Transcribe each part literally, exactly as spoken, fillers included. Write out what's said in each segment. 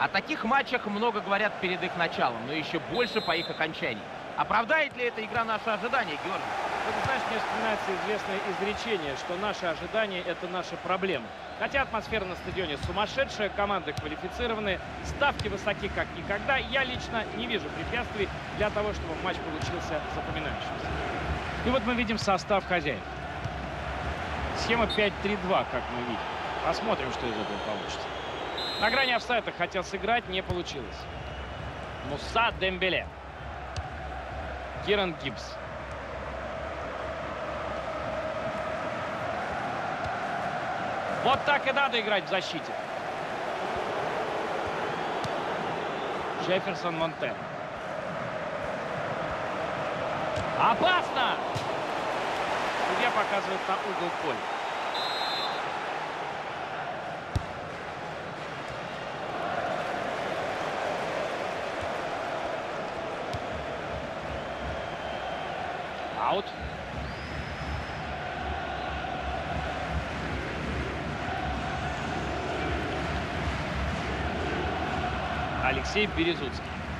О таких матчах много говорят перед их началом, но еще больше по их окончании. Оправдает ли эта игра наши ожидания, Георгий? Вот, знаешь, мне вспоминается известное изречение, что наши ожидания – это наши проблемы. Хотя атмосфера на стадионе сумасшедшая, команды квалифицированы, ставки высоки как никогда. Я лично не вижу препятствий для того, чтобы матч получился запоминающимся. И вот мы видим состав хозяев. Схема пять три два, как мы видим. Посмотрим, что из этого получится. На грани офсайда хотел сыграть, не получилось. Муса Дембеле. Киран Гибс. Вот так и надо играть в защите. Джефферсон Монтер. Опасно! Судья показывает на угол поля. Аут. Алексей Березуцкий.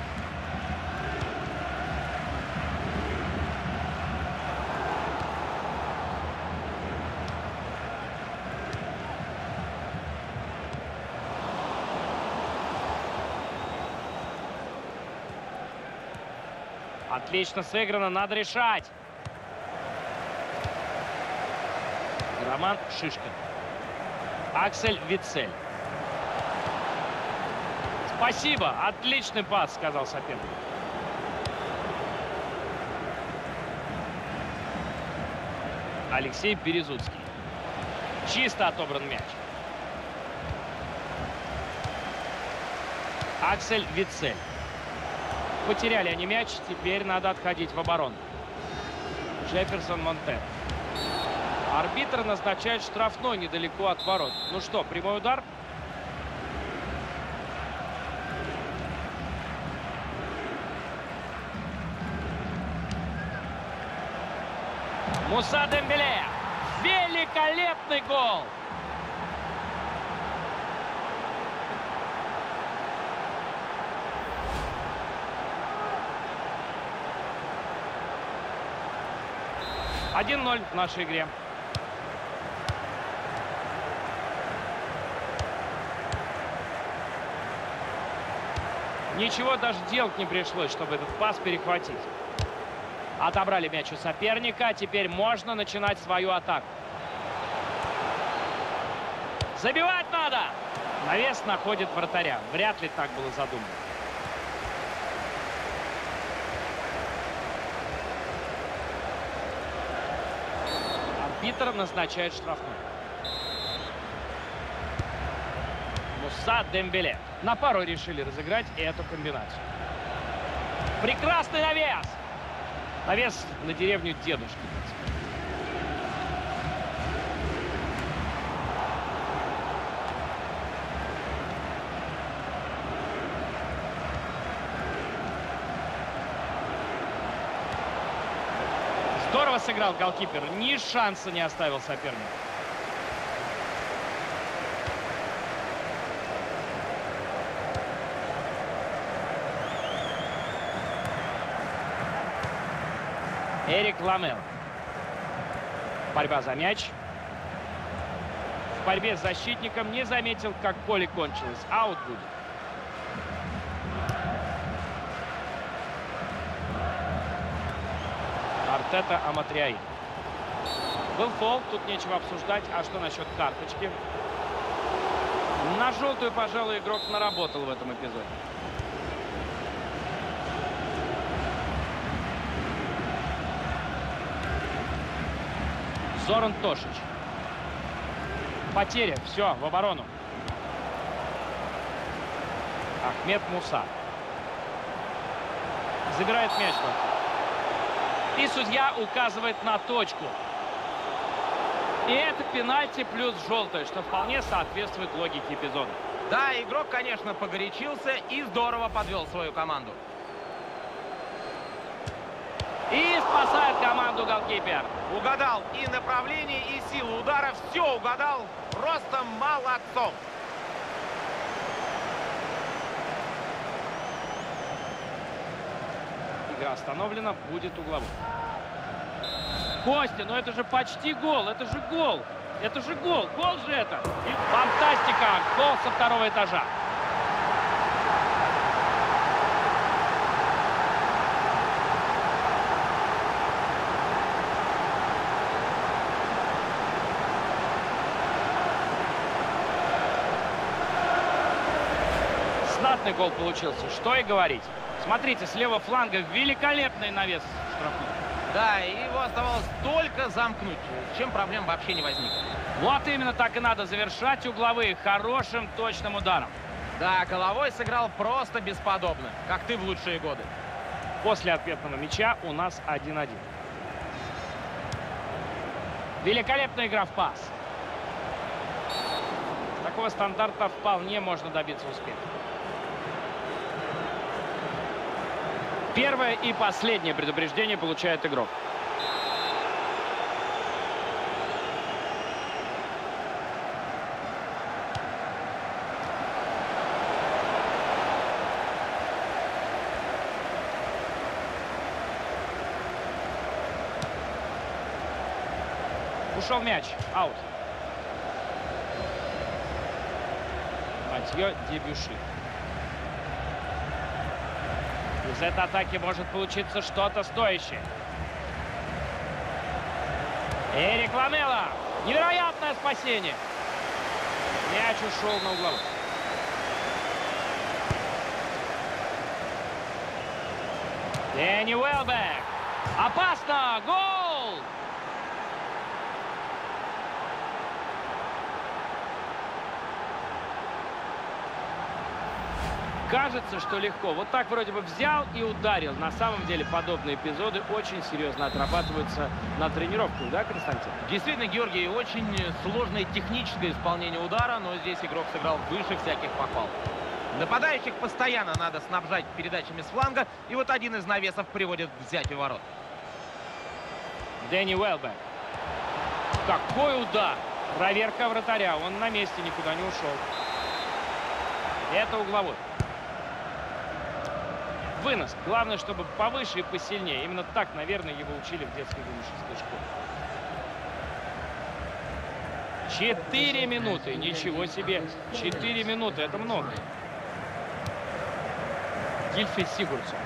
Отлично сыграно, надо решать. Роман Шишкин. Аксель Вицель. Спасибо, отличный пас, сказал соперник. Алексей Березуцкий. Чисто отобран мяч. Аксель Вицель. Потеряли они мяч, теперь надо отходить в оборону. Джефферсон Монтер. Арбитр назначает штрафной недалеко от ворот. Ну что, прямой удар? Муса Дембеле. Великолепный гол! один ноль в нашей игре. Ничего даже делать не пришлось, чтобы этот пас перехватить. Отобрали мяч у соперника. Теперь можно начинать свою атаку. Забивать надо! Навес находит вратаря. Вряд ли так было задумано. Арбитр назначает штрафной. Муса Дембеле. На пару решили разыграть эту комбинацию. Прекрасный навес! Навес на деревню дедушки. Здорово сыграл голкипер. Ни шанса не оставил сопернику. Эрик Ламел. Борьба за мяч. В борьбе с защитником не заметил, как поле кончилось. Аут будет. Артета Аматриаи. Был фол, тут нечего обсуждать. А что насчет карточки? На желтую, пожалуй, игрок наработал в этом эпизоде. Зоран Тошич. Потеря. Все, в оборону. Ахмед Муса. Забирает мяч. И судья указывает на точку. И это пенальти плюс желтое, что вполне соответствует логике эпизода. Да, игрок, конечно, погорячился и здорово подвел свою команду. И спасает команду голкипер. Угадал и направление, и силу удара. Все угадал. Просто молодцом. Игра остановлена, будет угловой. Костя, ну это же почти гол, это же гол. Это же гол, гол же это. И фантастика, гол со второго этажа. Знатный гол получился, что и говорить. Смотрите, с левого фланга великолепный навес штрафной. Да, и его оставалось только замкнуть, с чем проблем вообще не возникло. Вот именно так и надо завершать угловые хорошим точным ударом. Да, головой сыграл просто бесподобно, как ты в лучшие годы. После ответного мяча у нас один-один. Великолепная игра в пас. Такого стандарта вполне можно добиться успеха. Первое и последнее предупреждение получает игрок. Ушел мяч. Аут. Матье Дебюши. Из этой атаки может получиться что-то стоящее. Эрик Ламела. Невероятное спасение. Мяч ушел на угловой. Дэнни Уэлбек. Опасно. Гол! Кажется, что легко. Вот так вроде бы взял и ударил. На самом деле подобные эпизоды очень серьезно отрабатываются на тренировках, да, Константин? Действительно, Георгий, очень сложное техническое исполнение удара, но здесь игрок сыграл выше всяких похвал. Нападающих постоянно надо снабжать передачами с фланга, и вот один из навесов приводит к взятию ворот. Дэнни Уэлбек. Какой удар! Проверка вратаря. Он на месте, никуда не ушел. Это угловой. Вынос. Главное, чтобы повыше и посильнее. Именно так, наверное, его учили в детской юношеской школе. Четыре минуты. Ничего себе. Четыре минуты. Это много. Гильфи Сигурдсон.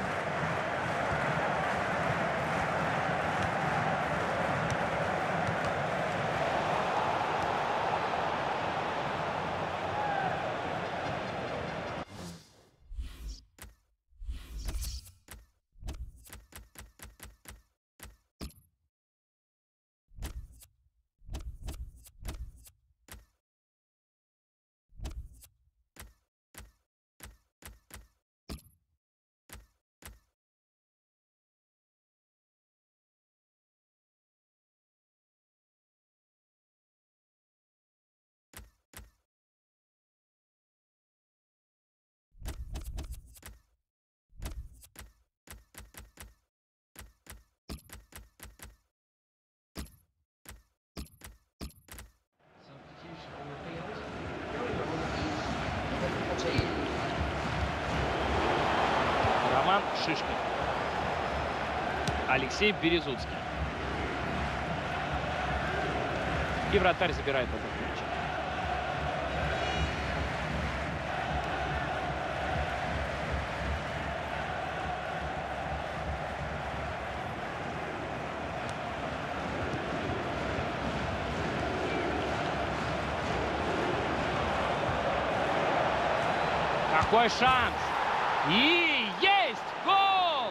Роман Шишкин. Алексей Березуцкий. И вратарь забирает этот мяч. Какой шанс! И есть гол!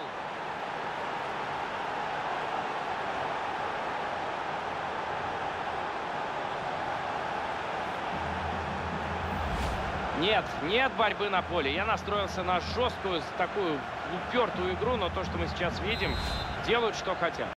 Нет, нет борьбы на поле. Я настроился на жесткую, такую упертую игру, но то, что мы сейчас видим, делают, что хотят.